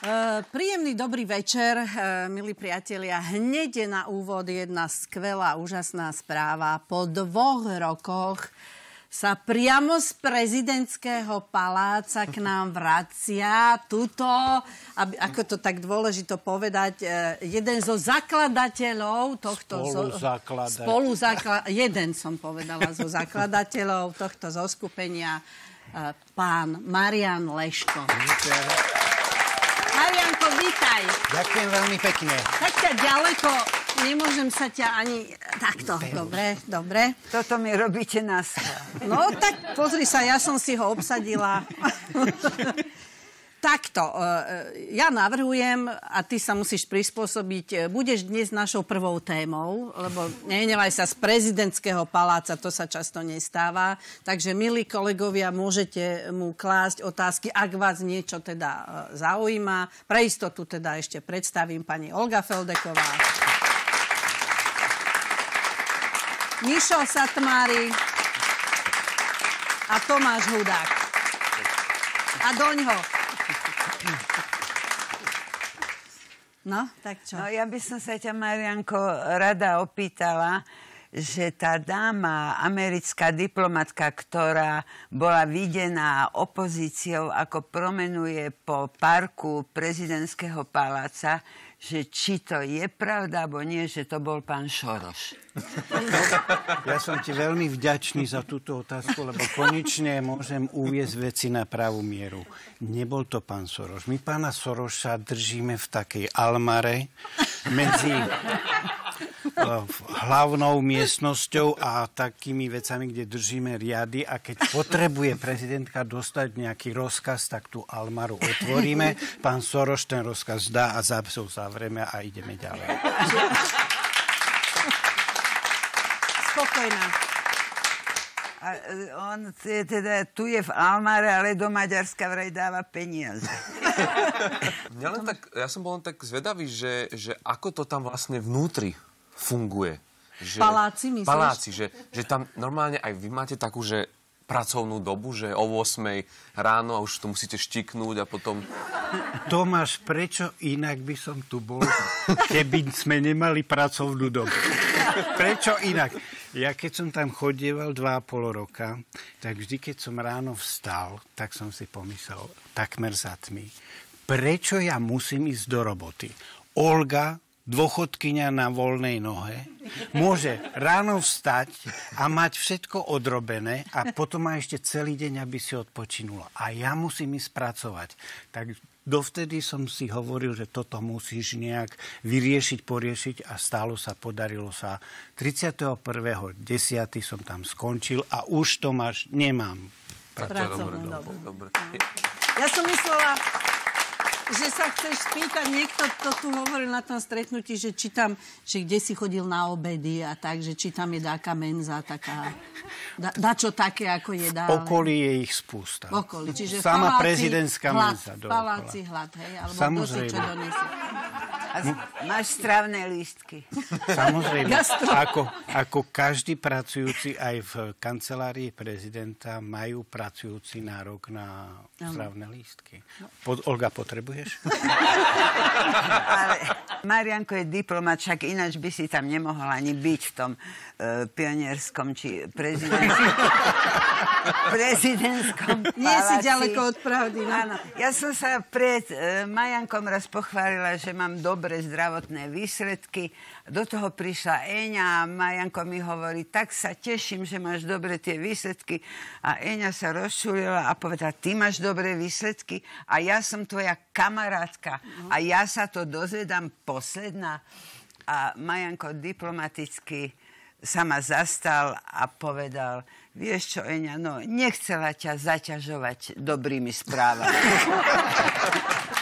Príjemný dobrý večer, milí priatelia. Hneď na úvod jedna skvelá, úžasná správa. Po 2 rokoch sa priamo z prezidentského paláca k nám vracia tuto, ako to tak dôležito povedať, jeden zo zakladateľov tohto... Jeden som povedala zo zakladateľov tohto zoskupenia, pán Marian Leško. Marianko, vítaj. Ďakujem veľmi pekne. Tak ťa ďaleko, nemôžem sa ťa ani... Takto, dobre. Toto mi robíte na No, tak pozri sa, ja som si ho obsadila. Takto, ja navrhujem, a ty sa musíš prispôsobiť, budeš dnes našou prvou témou, lebo nehnevaj sa, z prezidentského paláca, to sa často nestáva. Takže, milí kolegovia, môžete mu klásť otázky, ak vás niečo teda zaujíma. Pre istotu teda ešte predstavím pani Olga Feldeková, Mišo Satmári a Tomáš Hudák. A doňho. No, tak čo? No, ja by som sa ťa, Marianko, rada opýtala, že tá dáma, americká diplomatka, ktorá bola videná opozíciou, ako promenuje po parku prezidentského paláca, že či to je pravda, alebo nie, že to bol pán Šoroš. Ja som ti veľmi vďačný za túto otázku, lebo konečne môžem uviesť veci na pravú mieru. Nebol to pán Soroš. My pána Soroša držíme v takej almare medzi hlavnou miestnosťou a takými vecami, kde držíme riady, a keď potrebuje prezidentka dostať nejaký rozkaz, tak tú almaru otvoríme. Pán Soroš ten rozkaz dá a zápisov zavrieme a ideme ďalej. Spokojná. A on teda tu je v almare, ale do Maďarska vraj dáva peniaze. Ja som bol len tak zvedavý, že ako to tam vlastne vnútri funguje. Paláci, myslíš? Paláci, že tam normálne aj vy máte takú, že pracovnú dobu, že o 8 ráno a už to musíte štiknúť a potom... Tomáš, prečo inak by som tu bol, keby sme nemali pracovnú dobu? Prečo inak? Ja keď som tam chodieval 2,5 roka, tak vždy, keď som ráno vstal, tak som si pomyslel, takmer za tmy, prečo ja musím ísť do roboty? Olga, dôchodkyňa na voľnej nohe, môže ráno vstať a mať všetko odrobené a potom má ešte celý deň, aby si odpočinula. A ja musím ísť pracovať. Tak dovtedy som si hovoril, že toto musíš nejak vyriešiť, poriešiť a stálo sa, podarilo sa. 31.10. som tam skončil a už, Tomáš, nemám pracovnú dobu. Dobre. Ja som myslela, že sa chceš spýtať, niekto to tu hovoril na tom stretnutí, že či tam, že kde si chodil na obedy a tak, že či tam je dáka menza, taká, dačo také, ako je dále. V okolí je ich spústa. V okolí, čiže sama v paláci prezidentská menza. V paláci hlad, hej? Alebo samozrejme. čo donesie. A máš stravné lístky. Samozrejme. Ako každý pracujúci aj v kancelárii prezidenta majú pracujúci nárok na stravné lístky. Olga, potrebuješ? Ale Marianko je diplomat, však ináč by si tam nemohol ani byť v tom pionierskom či prezidentskom paláci. Nie si ďaleko od pravdy. No? Áno. Ja som sa pred Majankom raz pochválila, že mám dobré zdravotné výsledky. Do toho prišla Eňa a Majanko mi hovorí, tak sa teším, že máš dobre tie výsledky. A Eňa sa rozčulila a povedala, ty máš dobré výsledky a ja som tvoja kamarátka a ja sa to dozvedám posledná. A Majanko diplomaticky sa ma zastal a povedal, vieš čo, Eňa, no nechcela ťa zaťažovať dobrými správami.